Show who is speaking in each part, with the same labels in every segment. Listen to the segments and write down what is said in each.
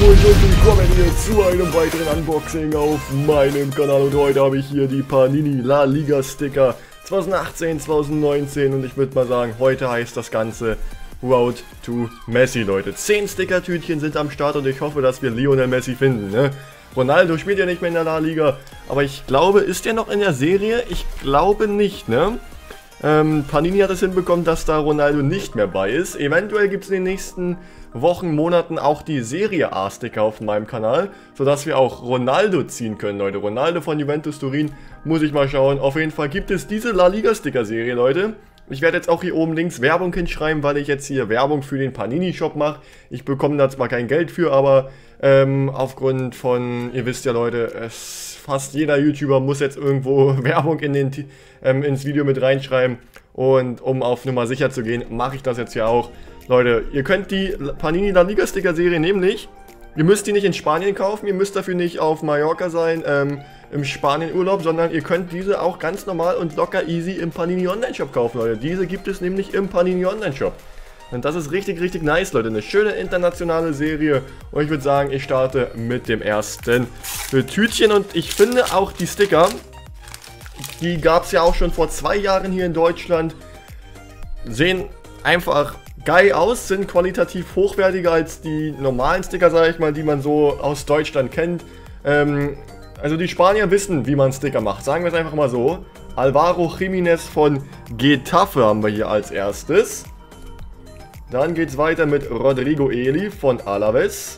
Speaker 1: und willkommen hier zu einem weiteren Unboxing auf meinem Kanal. Und heute habe ich hier die Panini La Liga Sticker 2018, 2019 und ich würde mal sagen, heute heißt das Ganze Road to Messi, Leute. 10 Sticker-Tütchen sind am Start und ich hoffe, dass wir Lionel Messi finden, ne? Ronaldo spielt ja nicht mehr in der La Liga, aber ich glaube, ist er noch in der Serie? Ich glaube nicht, ne? Panini hat es hinbekommen, dass da Ronaldo nicht mehr bei ist. Eventuell gibt es in den nächsten Wochen, Monaten auch die Serie A-Sticker auf meinem Kanal, sodass wir auch Ronaldo ziehen können, Leute. Ronaldo von Juventus Turin, muss ich mal schauen. Auf jeden Fall gibt es diese La Liga Sticker-Serie, Leute. Ich werde jetzt auch hier oben links Werbung hinschreiben, weil ich jetzt hier Werbung für den Panini-Shop mache. Ich bekomme da zwar kein Geld für, aber aufgrund von, ihr wisst ja, Leute, fast jeder YouTuber muss jetzt irgendwo Werbung ins Video mit reinschreiben. Und um auf Nummer sicher zu gehen, mache ich das jetzt ja auch. Leute, ihr könnt die Panini La Liga Sticker Serie nämlich, ihr müsst die nicht in Spanien kaufen, ihr müsst dafür nicht auf Mallorca sein, im Spanien-Urlaub, sondern ihr könnt diese auch ganz normal und locker easy im Panini Online-Shop kaufen, Leute. Diese gibt es nämlich im Panini Online-Shop. Und das ist richtig, richtig nice, Leute. Eine schöne internationale Serie. Und ich würde sagen, ich starte mit dem ersten Tütchen. Und ich finde auch die Sticker, die gab es ja auch schon vor 2 Jahren hier in Deutschland, sehen einfach geil aus, sind qualitativ hochwertiger als die normalen Sticker, sage ich mal, die man so aus Deutschland kennt. Also die Spanier wissen, wie man Sticker macht, sagen wir es einfach mal so. Alvaro Jiménez von Getafe haben wir hier als erstes. Dann geht es weiter mit Rodrigo Eli von Alaves.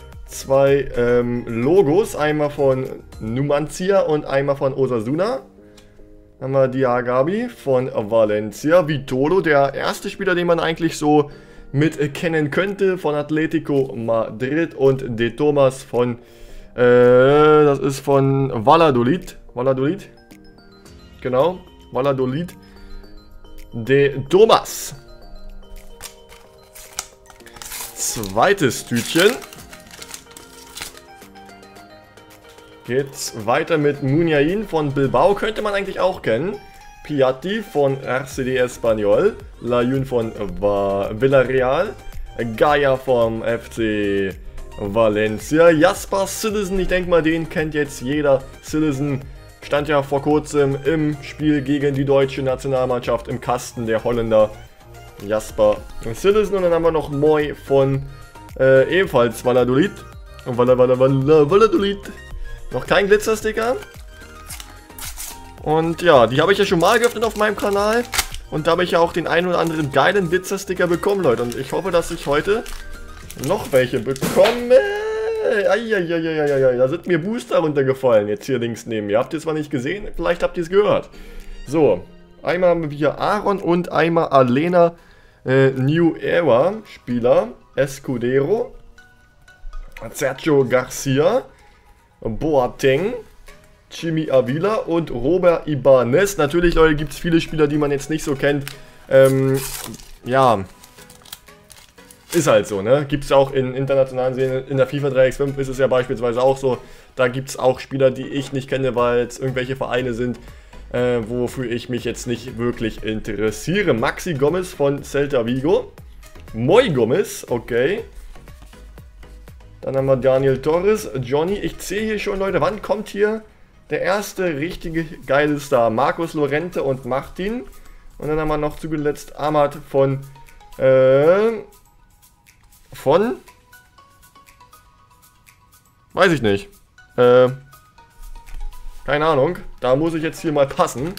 Speaker 1: 2 Logos, einmal von Numancia und einmal von Osasuna. Dann haben wir Diagabi von Valencia. Vitolo, der erste Spieler, den man eigentlich so mit kennen könnte, von Atletico Madrid. Und De Thomas von, das ist von Valladolid. Valladolid? Genau, Valladolid. De Thomas. Zweites Tütchen. Geht's weiter mit Muniain von Bilbao, könnte man eigentlich auch kennen. Piatti von RCD Espanyol. Layun von Villarreal. Gaia vom FC Valencia. Jasper Cillessen, ich denke mal, den kennt jetzt jeder. Cillessen stand ja vor kurzem im Spiel gegen die deutsche Nationalmannschaft im Kasten, der Holländer. Jasper Cillessen. Und dann haben wir noch Moy von ebenfalls Valladolid. Valladolid. Noch kein Glitzersticker. Und ja, die habe ich ja schon mal geöffnet auf meinem Kanal. Und da habe ich ja auch den einen oder anderen geilen Glitzersticker bekommen, Leute. Und ich hoffe, dass ich heute noch welche bekomme. Eieieiei, da sind mir Booster runtergefallen, jetzt hier links neben mir. Habt ihr es zwar nicht gesehen, vielleicht habt ihr es gehört. So, einmal haben wir hier Aaron und einmal Alena New Era Spieler. Escudero. Sergio Garcia. Boateng, Chimi Avila und Robert Ibanez. Natürlich, Leute, gibt es viele Spieler, die man jetzt nicht so kennt. Ja, ist halt so, ne? Gibt es auch in internationalen Serien, in der FIFA 3x5 ist es ja beispielsweise auch so. Da gibt es auch Spieler, die ich nicht kenne, weil es irgendwelche Vereine sind, wofür ich mich jetzt nicht wirklich interessiere. Maxi Gomez von Celta Vigo. Moy Gomez, okay. Dann haben wir Daniel Torres, Johnny. Ich sehe hier schon, Leute, wann kommt hier der erste richtige geile Star? Marcos Llorente und Martin. Und dann haben wir noch zuletzt Ahmad von, weiß ich nicht. Keine Ahnung. Da muss ich jetzt hier mal passen.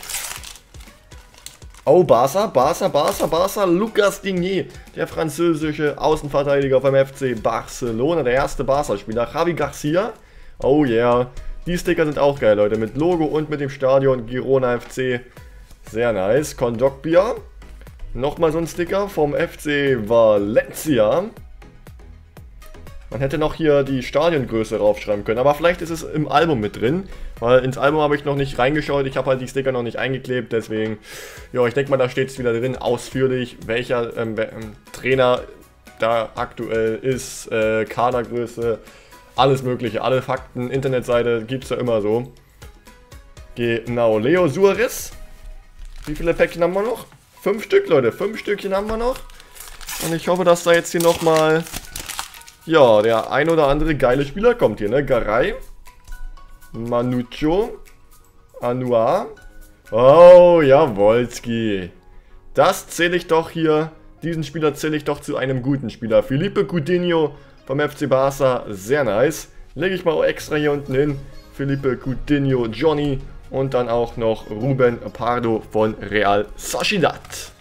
Speaker 1: Oh, Barca, Lucas Digne, der französische Außenverteidiger vom FC Barcelona, der erste Barca-Spieler. Javi Garcia, oh yeah, die Sticker sind auch geil, Leute, mit Logo und mit dem Stadion Girona FC, sehr nice. Kondogbia, nochmal so ein Sticker vom FC Valencia. Man hätte noch hier die Stadiongröße raufschreiben können, aber vielleicht ist es im Album mit drin, weil ins Album habe ich noch nicht reingeschaut, ich habe halt die Sticker noch nicht eingeklebt, deswegen, ja, ich denke mal, da steht es wieder drin, ausführlich, welcher Trainer da aktuell ist, Kadergröße, alles mögliche, alle Fakten, Internetseite, gibt es ja immer so. Genau, Leo Suarez, wie viele Päckchen haben wir noch? 5 Stück, Leute, 5 Stückchen haben wir noch. Und ich hoffe, dass da jetzt hier nochmal Ja, der ein oder andere geile Spieler kommt hier, ne? Garay, Manucho, Anua. Oh, ja, Wolski. Das zähle ich doch hier, diesen Spieler zähle ich doch zu einem guten Spieler. Felipe Coutinho vom FC Barca, sehr nice. Lege ich mal extra hier unten hin. Felipe Coutinho, Johnny und dann auch noch Ruben Pardo von Real Sociedad.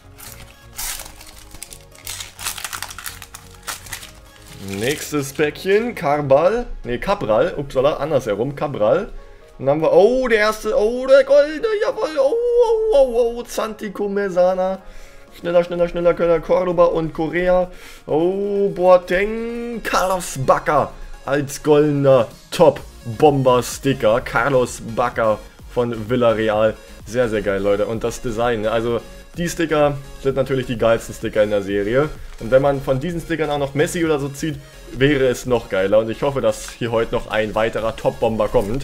Speaker 1: Nächstes Päckchen, Cabral, upsala, andersherum, Cabral. Dann haben wir, oh, der erste, oh, der goldene, jawohl, oh, Santico Mesana. Schneller, Kölner, Cordoba und Korea. Oh, Boateng, Carlos Bacca als goldener Top-Bomber-Sticker. Carlos Bacca von Villarreal. Sehr, sehr geil, Leute. Und das Design, also die Sticker sind natürlich die geilsten Sticker in der Serie. Und wenn man von diesen Stickern auch noch Messi oder so zieht, wäre es noch geiler. Und ich hoffe, dass hier heute noch ein weiterer Top-Bomber kommt.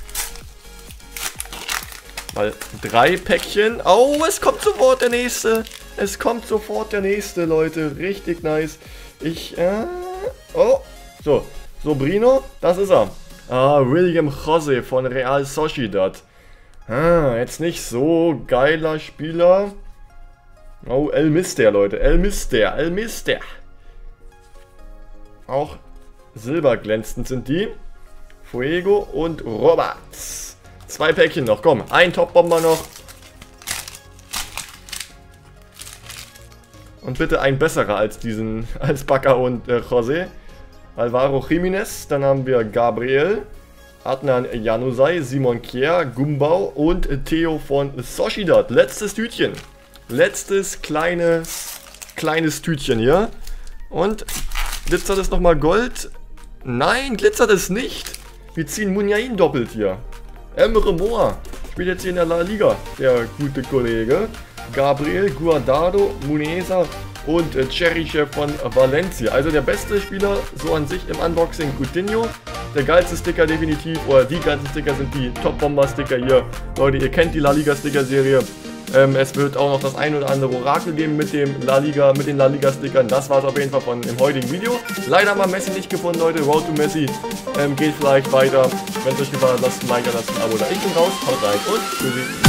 Speaker 1: Mal 3 Päckchen. Oh, es kommt sofort der nächste. Es kommt sofort der nächste, Leute. Richtig nice. Oh, so Brino, das ist er. Ah, William José von Real Sociedad. Jetzt nicht so geiler Spieler. Oh, El Mister, Leute. El Mister. Auch silberglänzend sind die. Fuego und Roberts. 2 Päckchen noch, komm. Ein Top-Bomber noch. Und bitte ein besserer als Bacca und José. Alvaro Jiménez, dann haben wir Gabriel, Adnan Januzaj, Simon Kjær, Gumbau und Theo von Sociedad. Letztes Tütchen. Letztes kleines Tütchen hier. Und glitzert es nochmal Gold? Nein, glitzert es nicht. Wir ziehen Muniain doppelt hier. Emre Mor spielt jetzt hier in der La Liga, der gute Kollege. Gabriel, Guardado, Muneza und Cherichev von Valencia. Also der beste Spieler so an sich im Unboxing, Coutinho. Der geilste Sticker definitiv, oder die geilsten Sticker sind die Top-Bomber-Sticker hier. Leute, ihr kennt die La Liga-Sticker-Serie. Es wird auch noch das ein oder andere Orakel geben mit den La Liga-Stickern. Das war es auf jeden Fall von dem heutigen Video. Leider haben wir Messi nicht gefunden, Leute. Road to Messi geht vielleicht weiter. Wenn es euch gefallen hat, lasst ein Like da, lasst ein Abo da. Ich bin raus, haut rein und tschüssi.